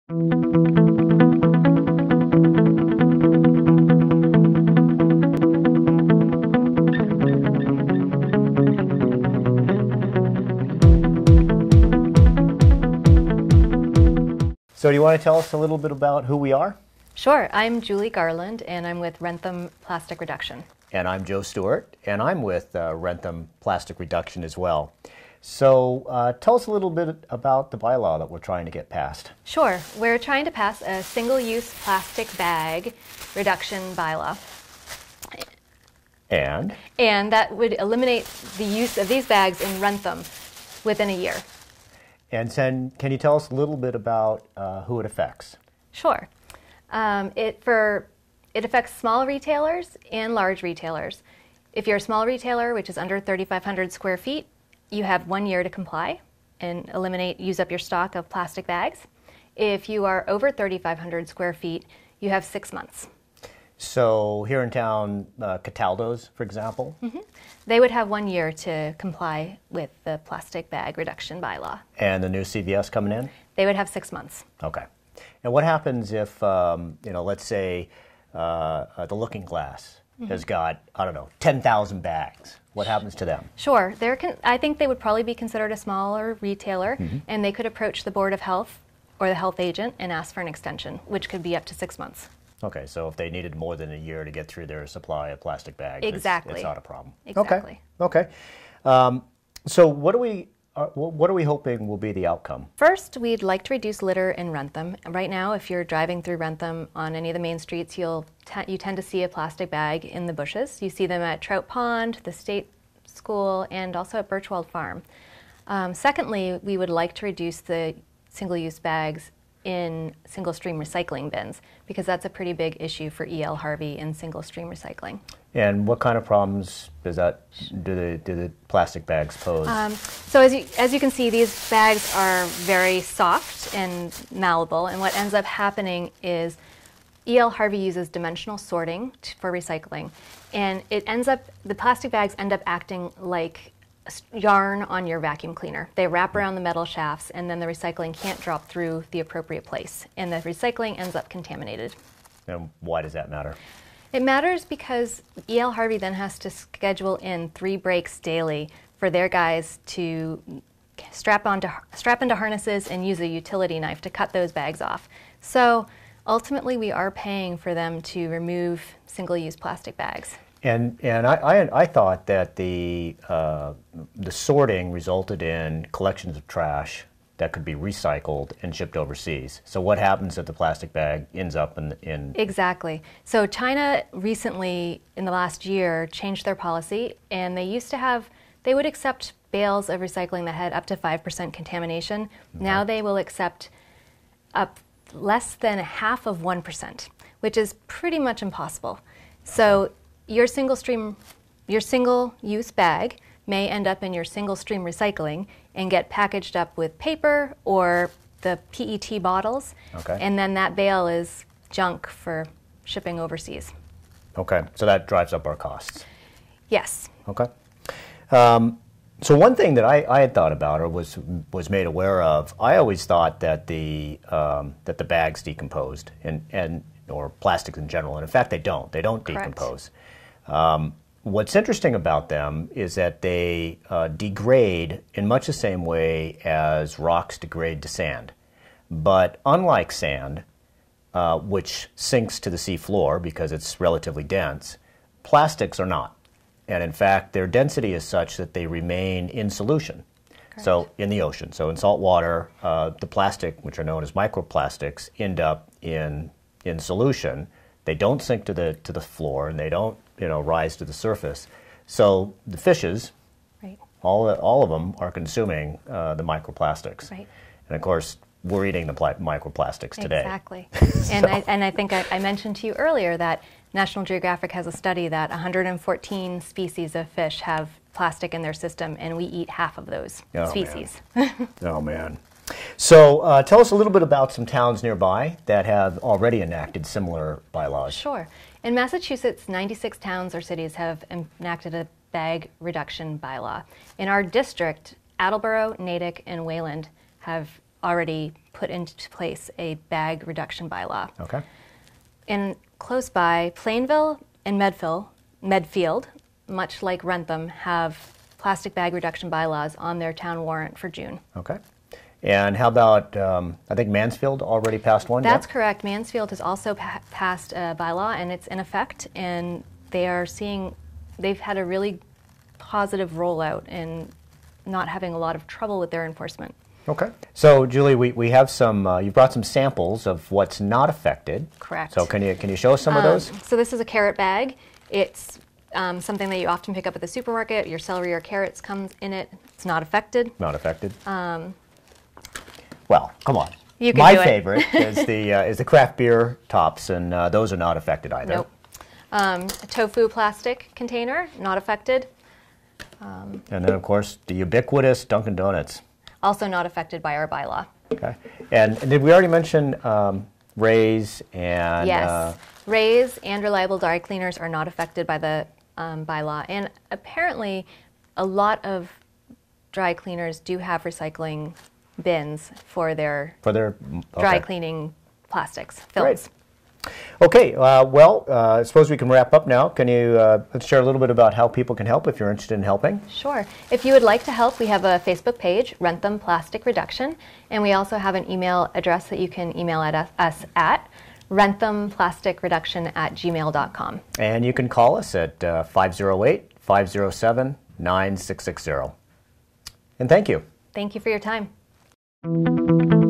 So do you want to tell us a little bit about who we are? Sure. I'm Julie Garland, and I'm with Wrentham Plastic Reduction. And I'm Joe Stewart, and I'm with Wrentham Plastic Reduction as well. So tell us a little bit about the bylaw that we're trying to get passed. Sure. We're trying to pass a single-use plastic bag reduction bylaw. And that would eliminate the use of these bags in Wrentham within a year. And then, can you tell us a little bit about who it affects? Sure. It affects small retailers and large retailers. If you're a small retailer, which is under 3,500 square feet, you have 1 year to comply and use up your stock of plastic bags. If you are over 3,500 square feet, you have 6 months. So here in town, Cataldo's, for example? Mm-hmm. They would have 1 year to comply with the plastic bag reduction bylaw. And the new CVS coming in? They would have 6 months. Okay. And what happens if, let's say the Looking Glass has got, 10,000 bags? What happens to them? Sure. I think they would probably be considered a smaller retailer, and they could approach the Board of Health or the health agent and ask for an extension, which could be up to 6 months. Okay, so if they needed more than a year to get through their supply of plastic bags, exactly. It's not a problem. Exactly. Okay. So what are we hoping will be the outcome? First, we'd like to reduce litter in Wrentham. Right now, if you're driving through Wrentham on any of the main streets, you tend to see a plastic bag in the bushes. You see them at Trout Pond, the State School, and also at Birchwold Farm. Secondly, we would like to reduce the single-use bags in single-stream recycling bins, because that's a pretty big issue for E.L. Harvey in single-stream recycling. And what kind of problems do the plastic bags pose? So as you can see, these bags are very soft and malleable, and what ends up happening is E.L. Harvey uses dimensional sorting for recycling, and the plastic bags end up acting like yarn on your vacuum cleaner. They wrap around the metal shafts, and then the recycling can't drop through the appropriate place, and the recycling ends up contaminated. And why does that matter? It matters because E.L. Harvey then has to schedule in 3 breaks daily for their guys to strap into harnesses and use a utility knife to cut those bags off. So ultimately, we are paying for them to remove single-use plastic bags. And I thought that the sorting resulted in collections of trash that could be recycled and shipped overseas. So what happens if the plastic bag ends up in... Exactly. So China recently, in the last year, changed their policy, and they would accept bales of recycling that had up to 5% contamination. Mm-hmm. Now they will accept up less than half of 1%, which is pretty much impossible. So your single-use bag may end up in your single-stream recycling and get packaged up with paper or the PET bottles, and then that bale is junk for shipping overseas. Okay, so that drives up our costs. Yes. Okay. So one thing that I had thought about or was made aware of, I always thought that the bags decomposed or plastics in general, and in fact they don't. They don't decompose. What's interesting about them is that they degrade in much the same way as rocks degrade to sand. But unlike sand, which sinks to the sea floor because it's relatively dense, plastics are not. And in fact, their density is such that they remain in solution. Correct. So in the ocean. So in salt water, the plastic, which are known as microplastics, end up in solution. They don't sink to the floor, and they don't rise to the surface. So the fishes, right, all of them are consuming the microplastics. Right. And of course, we're eating the microplastics today. Exactly. And I think I mentioned to you earlier that National Geographic has a study that 114 species of fish have plastic in their system, and we eat half of those species. Man. Oh, man. So tell us a little bit about some towns nearby that have already enacted similar bylaws. Sure. In Massachusetts, 96 towns or cities have enacted a bag reduction bylaw. In our district, Attleboro, Natick, and Wayland have already put into place a bag reduction bylaw. Okay. And close by, Plainville and Medfield, much like Wrentham, have plastic bag reduction bylaws on their town warrant for June. Okay. And how about, I think Mansfield already passed one? That's yep? correct. Mansfield has also passed a bylaw, and it's in effect, and they are seeing, they've had a really positive rollout and not having a lot of trouble with their enforcement. Okay. So, Julie, we have some, you brought some samples of what's not affected. Correct. So can you show us some of those? So this is a carrot bag. It's something that you often pick up at the supermarket. Your celery or carrots comes in it. It's not affected. Not affected. Well, come on. You can My do it. favorite is the craft beer tops, and those are not affected either. Nope. A tofu plastic container, not affected. And then, of course, the ubiquitous Dunkin' Donuts. Also not affected by our bylaw. Okay. And did we already mention Ray's and... Yes. Ray's and reliable dry cleaners are not affected by the bylaw. And apparently, a lot of dry cleaners do have recycling bins for their dry cleaning plastics, films. Great. Okay, I suppose we can wrap up now. Can you let's share a little bit about how people can help if you're interested in helping? Sure. If you would like to help, we have a Facebook page, Wrentham Plastic Reduction, and we also have an email address that you can email at us at wrenthamplasticreduction@gmail.com. And you can call us at 508-507-9660. And thank you. Thank you for your time.